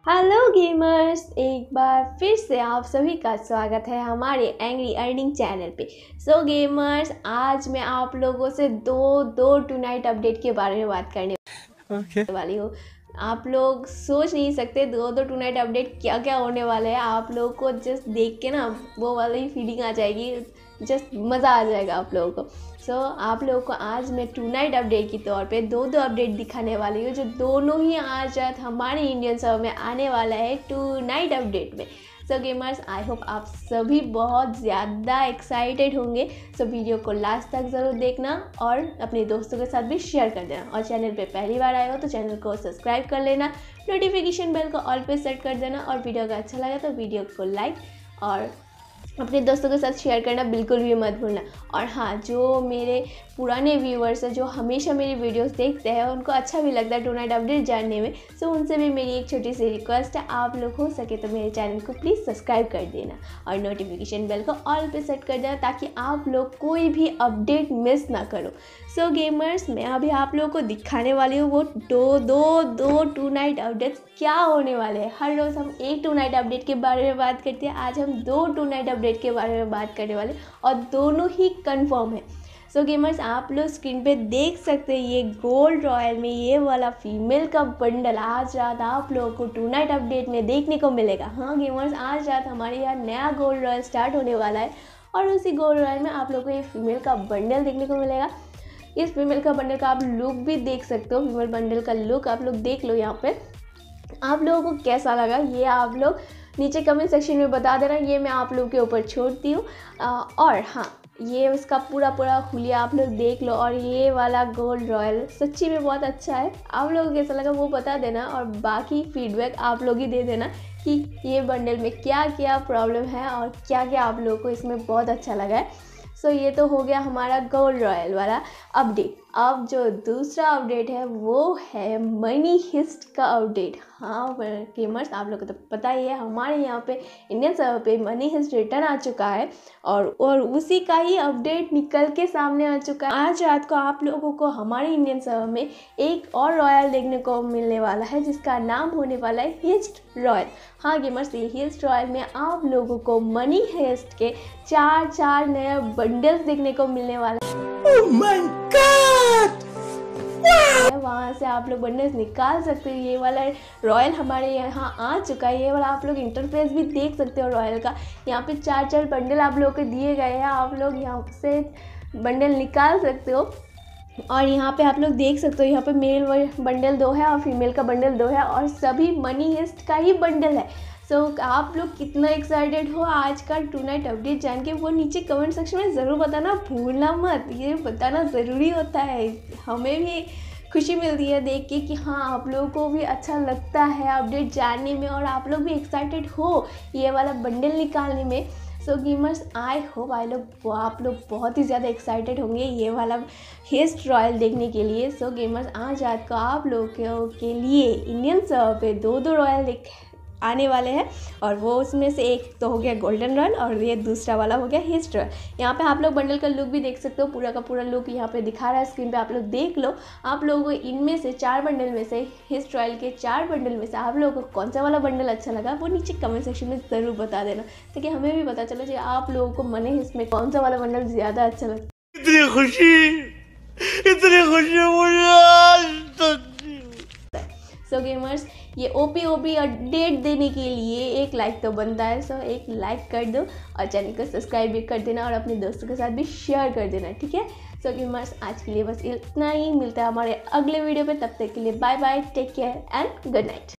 Hello gamers, एक बार फिर से आप सभी का स्वागत है हमारे एंग्री अर्निंग चैनल पे। सो गेमर्स, आज मैं आप लोगों से दो टू नाइट अपडेट के बारे में बात करने वाली हूँ। आप लोग सोच नहीं सकते दो टू नाइट अपडेट क्या क्या होने वाले हैं। आप लोगों को जस्ट देख के ना वो वाली फीलिंग आ जाएगी, जस्ट मज़ा आ जाएगा आप लोगों को। सो आप लोगों को आज मैं टू नाइट अपडेट के तौर पे दो अपडेट दिखाने वाली हूँ, जो दोनों ही आज रात हमारे इंडियन सर्वर में आने वाला है टू नाइट अपडेट में। सो गेमर्स, आई होप आप सभी बहुत ज़्यादा एक्साइटेड होंगे। सो वीडियो को लास्ट तक ज़रूर देखना और अपने दोस्तों के साथ भी शेयर कर देना। और चैनल पे पहली बार आए हो तो चैनल को सब्सक्राइब कर लेना, नोटिफिकेशन बेल को ऑल पे सेट कर देना। और वीडियो अगर अच्छा लगा तो वीडियो को लाइक और अपने दोस्तों के साथ शेयर करना बिल्कुल भी मत भूलना। और हाँ, जो मेरे पुराने व्यूअर्स हैं जो हमेशा मेरी वीडियोस देखते हैं, उनको अच्छा भी लगता है टू नाइट अपडेट जानने में। सो उनसे भी मेरी एक छोटी सी रिक्वेस्ट है, आप लोग हो सके तो मेरे चैनल को प्लीज़ सब्सक्राइब कर देना और नोटिफिकेशन बेल को ऑल पे सेट कर देना, ताकि आप लोग कोई भी अपडेट मिस ना करो। सो गेमर्स, मैं अभी आप लोगों को दिखाने वाली हूँ वो दो टू नाइट अपडेट्स क्या होने वाले हैं। हर रोज़ हम एक टू नाइट अपडेट के बारे में बात करते हैं, आज हम दो टू नाइट अपडेट के बारे में बात करने वाले और दोनों ही कंफर्म है। सो गेमर्स, आप लोग स्क्रीन पे देख सकते हैं ये गोल्ड रॉयल में ये वाला फीमेल का बंडल आज रात आप लोगों को टू नाइट अपडेट में देखने को मिलेगा। हाँ गेमर्स, आज रात हमारे यहाँ नया गोल्ड रॉयल स्टार्ट होने वाला है और उसी गोल्ड रॉयल में आप लोगों को ये फीमेल का बंडल देखने को मिलेगा। इस फीमेल का बंडल का आप लुक भी देख सकते हो, फीमेल बंडल का लुक आप लोग देख लो। यहाँ पे आप लोगों को कैसा लगा ये आप लोग नीचे कमेंट सेक्शन में बता देना, ये मैं आप लोगों के ऊपर छोड़ती हूँ। और हाँ, ये इसका पूरा हुलिया आप लोग देख लो। और ये वाला गोल्ड रॉयल सच्ची में बहुत अच्छा है, आप लोगों को कैसा लगा वो बता देना। और बाकी फीडबैक आप लोग ही दे देना कि ये बंडल में क्या क्या प्रॉब्लम है और क्या क्या आप लोगों को इसमें बहुत अच्छा लगा है। सो ये तो हो गया हमारा गोल्ड रॉयल वाला अपडेट। अब जो दूसरा अपडेट है वो है मनी हिस्ट का अपडेट। हाँ गेमर्स, आप लोगों को तो पता ही है हमारे यहाँ पे इंडियन सर्वर पे मनी हिस्ट रिटर्न आ चुका है और उसी का ही अपडेट निकल के सामने आ चुका है। आज रात को आप लोगों को हमारे इंडियन सर्वर में एक और रॉयल देखने को मिलने वाला है, जिसका नाम होने वाला है हिस्ट रॉयल। हाँ गेमर्स, ये हिस्ट रॉयल में आप लोगों को मनी हिस्ट के चार नए बंडल्स देखने को मिलने वाला है। Oh my God! वहाँ से आप लोग बंडल्स निकाल सकते हो। ये वाला रॉयल हमारे यहाँ आ चुका है। ये वाला आप लोग इंटरफेस भी देख सकते हो रॉयल का। यहाँ पे चार बंडल आप लोग को दिए गए हैं, आप लोग यहाँ से बंडल निकाल सकते हो। और यहाँ पे आप लोग देख सकते हो, यहाँ पे मेल बंडल 2 है और फीमेल का बंडल 2 है और सभी मनी हिस्ट का ही बंडल है। सो आप लोग कितना एक्साइटेड हो आज का टू नाइट अपडेट जान के, वो नीचे कमेंट सेक्शन में ज़रूर बताना भूलना मत। ये बताना ज़रूरी होता है, हमें भी खुशी मिलती है देख के कि हाँ आप लोगों को भी अच्छा लगता है अपडेट जानने में और आप लोग भी एक्साइटेड हो ये वाला बंडल निकालने में। सो गेमर्स, आई होप आप लोग बहुत ही ज़्यादा एक्साइटेड होंगे ये वाला हिस्ट रॉयल देखने के लिए। सो गेमर्स, आज रात को आप लोगों के लिए इंडियन सर्वर पे दो रॉयल आने वाले हैं और वो उसमें से एक तो हो गया गोल्डन रॉयल और ये दूसरा वाला हो गया हिस्ट रॉयल। यहाँ पे आप लोग बंडल का लुक भी देख सकते हो, पूरा का पूरा लुक यहाँ पे दिखा रहा है स्क्रीन पे, आप लोग देख लो। आप लोगों को इनमें से 4 बंडल में से हिस्ट रॉयल के 4 बंडल में से आप लोगों को कौन सा वाला बंडल अच्छा लगा वो नीचे कमेंट सेक्शन में ज़रूर बता देना, ताकि हमें भी पता चले कि आप लोगों को मनी हिस्ट में कौन सा वाला बंडल ज़्यादा अच्छा लगता है। इतनी खुशी मुझे। सो गेमर्स, ये ओपी अपडेट देने के लिए एक लाइक तो बनता है। सो एक लाइक कर दो और चैनल को सब्सक्राइब भी कर देना और अपने दोस्तों के साथ भी शेयर कर देना, ठीक है। सो गेमर्स, आज के लिए बस इतना ही। मिलता है हमारे अगले वीडियो पे, तब तक के लिए bye bye, take care and good night.